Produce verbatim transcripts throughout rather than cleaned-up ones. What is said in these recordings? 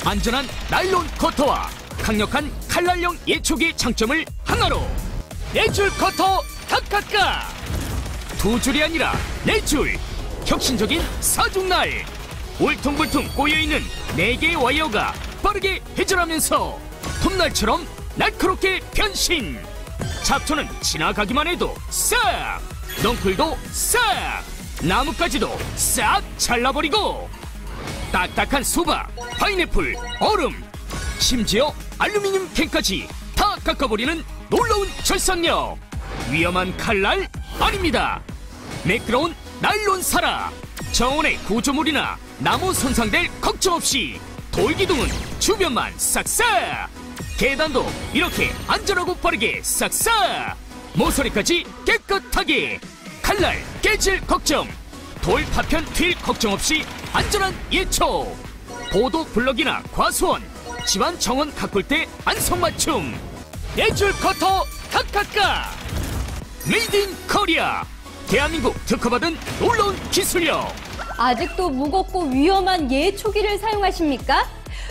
안전한 나일론 커터와 강력한 칼날형 예초기의 장점을 하나로 네줄 커터 탁탁가. 두 줄이 아니라 네 줄. 혁신적인 사중날. 울퉁불퉁 꼬여있는 네 개의 와이어가 빠르게 회전하면서 톱날처럼 날카롭게 변신. 잡초는 지나가기만 해도 싹, 넝쿨도 싹, 나뭇가지도 싹 잘라버리고, 딱딱한 수박, 파인애플, 얼음, 심지어 알루미늄 캔까지 다 깎아버리는 놀라운 절삭력. 위험한 칼날 아닙니다. 매끄러운 나일론 사라. 정원의 구조물이나 나무 손상될 걱정 없이 돌기둥은 주변만 싹싹. 계단도 이렇게 안전하고 빠르게 싹싹. 모서리까지 깨끗하게. 칼날 깨질 걱정, 돌 파편 튈 걱정 없이 안전한 예초. 보도 블럭이나 과수원, 집안 정원 가꿀 때 안성맞춤. 네줄 커터 탁탁가. 메이드 인 코리아. 대한민국 특허받은 놀라운 기술력. 아직도 무겁고 위험한 예초기를 사용하십니까?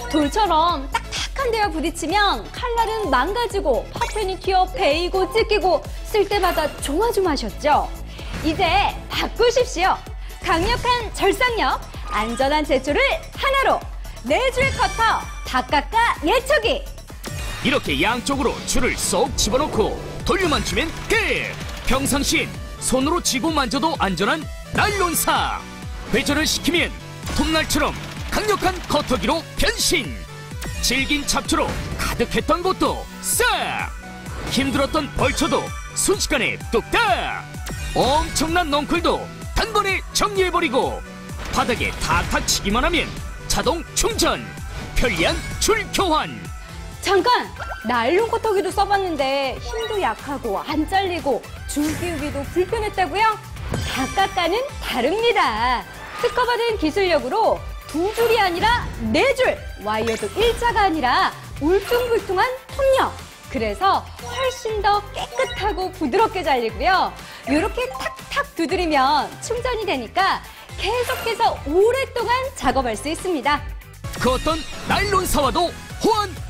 돌처럼 딱딱한 데와 부딪히면 칼날은 망가지고 파편이 튀어 베이고 찢기고 쓸 때마다 조마조마하셨죠? 이제 바꾸십시오. 강력한 절삭력, 안전한 제초를 하나로 네줄 커터 탁깎아 예초기. 이렇게 양쪽으로 줄을 쏙 집어넣고 돌려만 주면 끝. 평상시엔 손으로 쥐고 만져도 안전한 나일론사. 회전을 시키면 톱날처럼 강력한 커터기로 변신. 질긴 잡초로 가득했던 곳도 싹. 힘들었던 벌초도 순식간에 뚝딱. 엄청난 넝쿨도 단번에 정리해버리고, 바닥에 탁탁 치기만 하면 자동 충전. 편리한 줄 교환. 잠깐! 나일론 커터기도 써봤는데 힘도 약하고 안 잘리고 줄 끼우기도 불편했다고요? 탁깎아는 다릅니다. 특허받은 기술력으로 두 줄이 아니라 네 줄, 와이어도 일자가 아니라 울퉁불퉁한 톱력. 그래서 훨씬 더 깨끗하고 부드럽게 잘리고요. 이렇게 탁탁 두드리면 충전이 되니까 계속해서 오랫동안 작업할 수 있습니다. 그 어떤 나일론사와도 호환